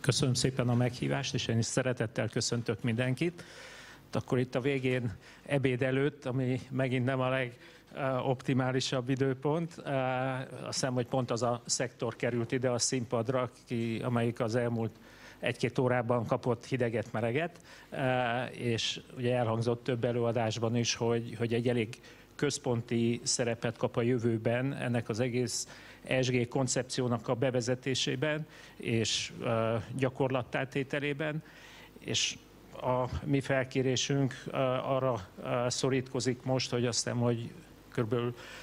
Köszönöm szépen a meghívást, és én is szeretettel köszöntök mindenkit. Akkor itt a végén, ebéd előtt, ami megint nem a legoptimálisabb időpont, azt hiszem, hogy pont az a szektor került ide a színpadra, amelyik az elmúlt egy-két órában kapott hideget, mereget, és ugye elhangzott több előadásban is, hogy egy elég központi szerepet kap a jövőben ennek az egész ESG koncepciónak a bevezetésében és gyakorlattá tételében, és a mi felkérésünk arra szorítkozik most, hogy azt hiszem, hogy kb.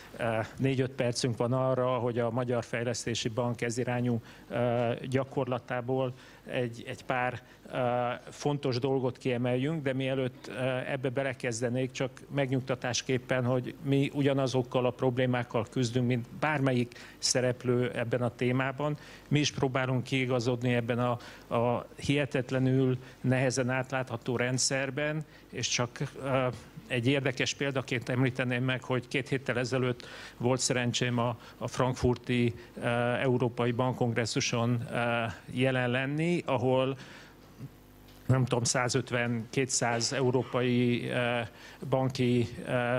4-5 percünk van arra, hogy a Magyar Fejlesztési Bank ezirányú gyakorlatából egy pár fontos dolgot kiemeljünk, de mielőtt ebbe belekezdenék, csak megnyugtatásképpen, hogy mi ugyanazokkal a problémákkal küzdünk, mint bármelyik szereplő ebben a témában. Mi is próbálunk kiigazodni ebben a hihetetlenül nehezen átlátható rendszerben, és csak egy érdekes példaként említeném meg, hogy 2 héttel ezelőtt volt szerencsém a frankfurti Európai Bankkongresszuson jelen lenni, ahol nem tudom, 150-200 európai banki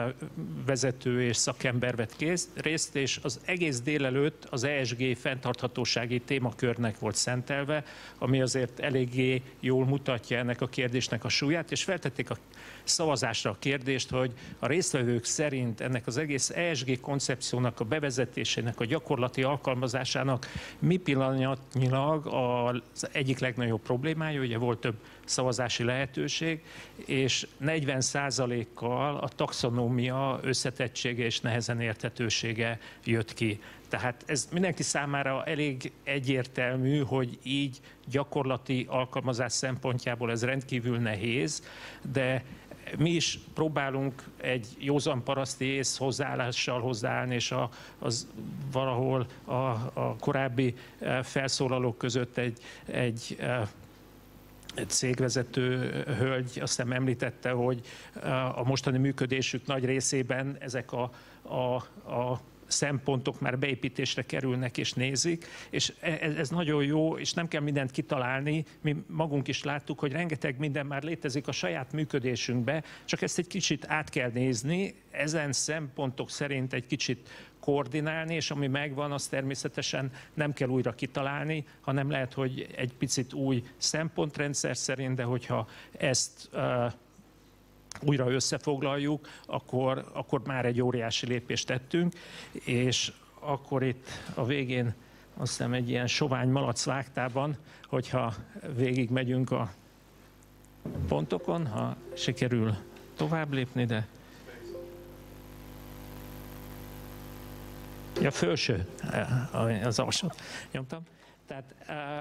vezető és szakember vett részt, és az egész délelőtt az ESG fenntarthatósági témakörnek volt szentelve, ami azért eléggé jól mutatja ennek a kérdésnek a súlyát, és feltették a szavazásra a kérdést, hogy a résztvevők szerint ennek az egész ESG koncepciónak a bevezetésének, a gyakorlati alkalmazásának mi pillanatnyilag az egyik legnagyobb problémája, ugye volt több szavazási lehetőség, és 40%-kal a taxonómia összetettsége és nehezen érthetősége jött ki. Tehát ez mindenki számára elég egyértelmű, hogy így gyakorlati alkalmazás szempontjából ez rendkívül nehéz, de mi is próbálunk egy józan paraszti ész hozzáállással hozzáállni, és az valahol a korábbi felszólalók között egy cégvezető hölgy azt hiszem említette, hogy a mostani működésük nagy részében ezek a szempontok már beépítésre kerülnek és nézik, és ez nagyon jó, és nem kell mindent kitalálni, mi magunk is láttuk, hogy rengeteg minden már létezik a saját működésünkbe, csak ezt egy kicsit át kell nézni, ezen szempontok szerint egy kicsit koordinálni, és ami megvan, az természetesen nem kell újra kitalálni, hanem lehet, hogy egy picit új szempontrendszer szerint, de hogyha ezt újra összefoglaljuk, akkor már egy óriási lépést tettünk, és akkor itt a végén azt hiszem egy ilyen sovány malac vágtában, hogyha végig megyünk a pontokon, ha sikerül tovább lépni, de ja, felső, az alsót nyomtam. Tehát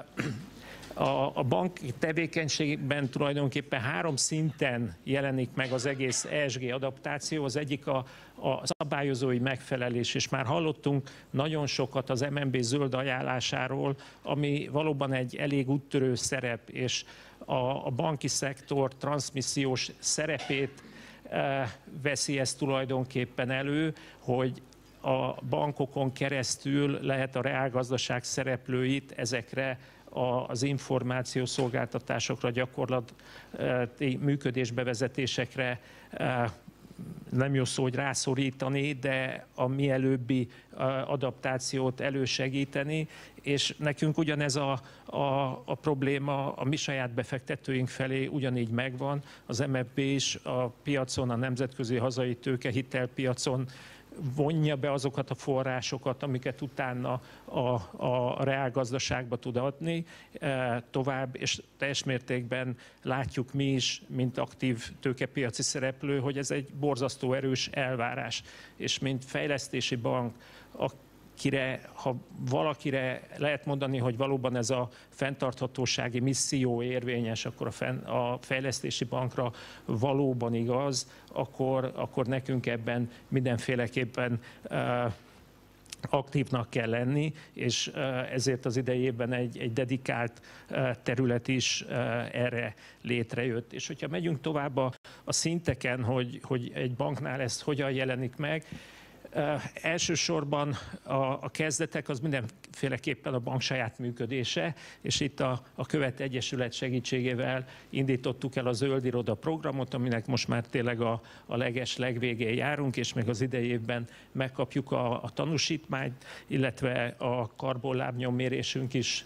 a banki tevékenységben tulajdonképpen 3 szinten jelenik meg az egész ESG adaptáció. Az egyik a szabályozói megfelelés, és már hallottunk nagyon sokat az MNB zöld ajánlásáról, ami valóban egy elég úttörő szerep, és a banki szektor transzmissziós szerepét veszi ezt tulajdonképpen elő, hogy a bankokon keresztül lehet a reálgazdaság szereplőit ezekre az információszolgáltatásokra, gyakorlati működésbevezetésekre, nem jó szó, hogy rászorítani, de a mielőbbi adaptációt elősegíteni, és nekünk ugyanez a probléma a mi saját befektetőink felé ugyanígy megvan. Az MFB is a piacon, a nemzetközi hazai tőkehitelpiacon vonja be azokat a forrásokat, amiket utána a reálgazdaságba tud adni tovább, és teljes mértékben látjuk mi is, mint aktív tőkepiaci szereplő, hogy ez egy borzasztó erős elvárás. És mint fejlesztési bank, ha valakire lehet mondani, hogy valóban ez a fenntarthatósági misszió érvényes, akkor a fejlesztési bankra valóban igaz, akkor nekünk ebben mindenféleképpen aktívnak kell lenni, és ezért az idejében egy dedikált terület is erre létrejött. És hogyha megyünk tovább a szinteken, hogy egy banknál ez hogyan jelenik meg, Elsősorban a kezdetek az mindenféleképpen a bank saját működése, és itt a Követ Egyesület segítségével indítottuk el a Zöld Iroda programot, aminek most már tényleg a legvégén járunk, és még az idei évben megkapjuk a tanúsítmányt, illetve a karbonlábnyommérésünk is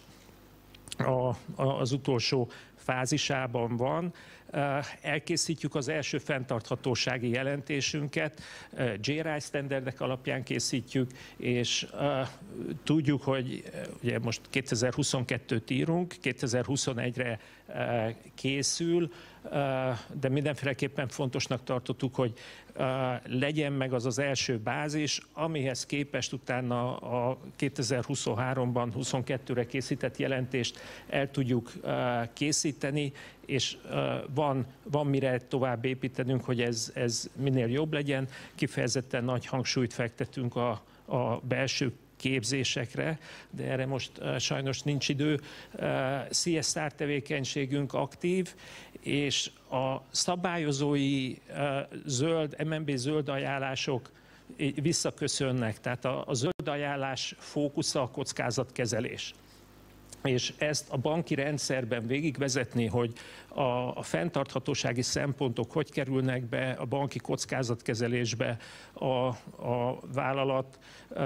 az utolsó fázisában van. Elkészítjük az első fenntarthatósági jelentésünket, GRI standardek alapján készítjük, és tudjuk, hogy ugye most 2022-t írunk, 2021-re készül, de mindenféleképpen fontosnak tartottuk, hogy legyen meg az első bázis, amihez képest utána a 2023-ban, 22-re készített jelentést el tudjuk készíteni, és van mire tovább építenünk, hogy ez minél jobb legyen. Kifejezetten nagy hangsúlyt fektetünk a belső képzésekre, de erre most sajnos nincs idő. CSR tevékenységünk aktív, és a szabályozói MNB zöld ajánlások visszaköszönnek, tehát a zöld ajánlás fókusza a kockázatkezelés. És ezt a banki rendszerben végigvezetni, hogy a fenntarthatósági szempontok hogy kerülnek be a banki kockázatkezelésbe, a vállalat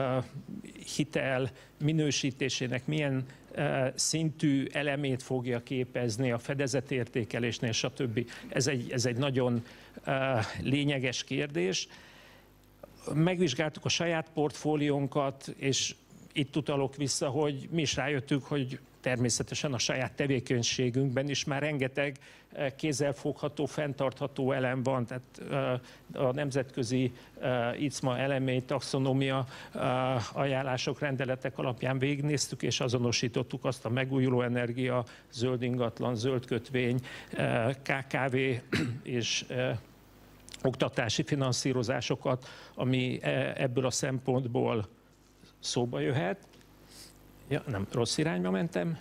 hitel minősítésének milyen szintű elemét fogja képezni a fedezetértékelésnél, stb. Ez egy nagyon lényeges kérdés. Megvizsgáltuk a saját portfóliónkat, és itt utalok vissza, hogy mi is rájöttünk, hogy természetesen a saját tevékenységünkben is már rengeteg kézzelfogható, fenntartható elem van, tehát a nemzetközi ICMA elemét, taxonómia ajánlások, rendeletek alapján végignéztük, és azonosítottuk azt a megújuló energia, zöld ingatlan, zöld kötvény, KKV és oktatási finanszírozásokat, ami ebből a szempontból szóba jöhet. Ja, nem, rossz irányba mentem.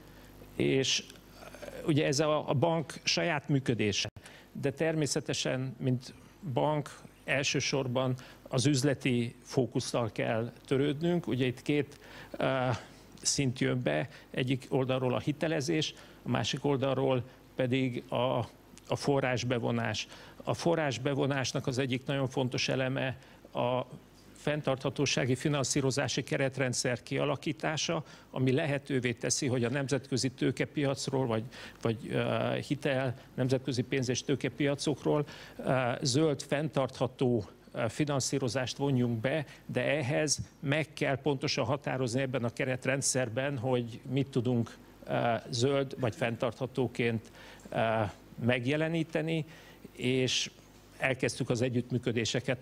És ugye ez a bank saját működése, de természetesen, mint bank, elsősorban az üzleti fókusszal kell törődnünk. Ugye itt két szint jön be, egyik oldalról a hitelezés, a másik oldalról pedig a forrásbevonás. A forrásbevonásnak az egyik nagyon fontos eleme a fenntarthatósági finanszírozási keretrendszer kialakítása, ami lehetővé teszi, hogy a nemzetközi tőkepiacról, vagy nemzetközi pénz- és tőkepiacokról zöld, fenntartható finanszírozást vonjunk be, de ehhez meg kell pontosan határozni ebben a keretrendszerben, hogy mit tudunk zöld vagy fenntarthatóként megjeleníteni, és elkezdtük az együttműködéseket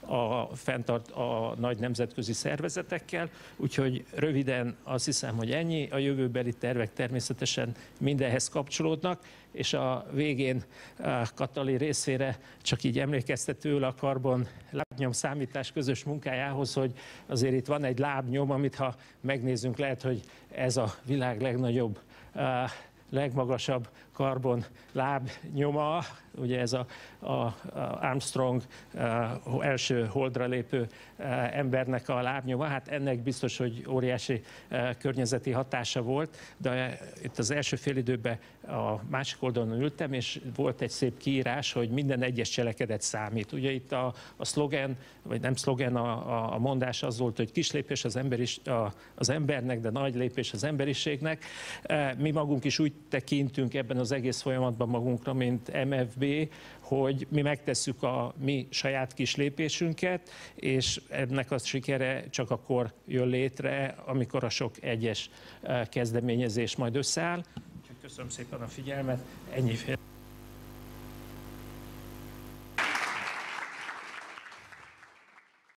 a nagy nemzetközi szervezetekkel, úgyhogy röviden azt hiszem, hogy ennyi. A jövőbeli tervek természetesen mindenhez kapcsolódnak, és a végén Katalin részére csak így emlékeztetőül a karbon lábnyom számítás közös munkájához, hogy azért itt van egy lábnyom, amit ha megnézzünk, lehet, hogy ez a világ legnagyobb, legmagasabb karbon lábnyoma, ugye ez a Armstrong első holdra lépő embernek a lábnyoma, hát ennek biztos, hogy óriási környezeti hatása volt, de itt az első félidőben a másik oldalon ültem, és volt egy szép kiírás, hogy minden egyes cselekedet számít. Ugye itt a szlogen, vagy nem szlogen, a mondás az volt, hogy kis lépés az embernek, de nagy lépés az emberiségnek. Mi magunk is úgy tekintünk ebben az egész folyamatban magunkra, mint MFB, hogy mi megtesszük a mi saját kis lépésünket, és ennek a sikere csak akkor jön létre, amikor a sok egyes kezdeményezés majd összeáll. Köszönöm szépen a figyelmet, ennyi fél.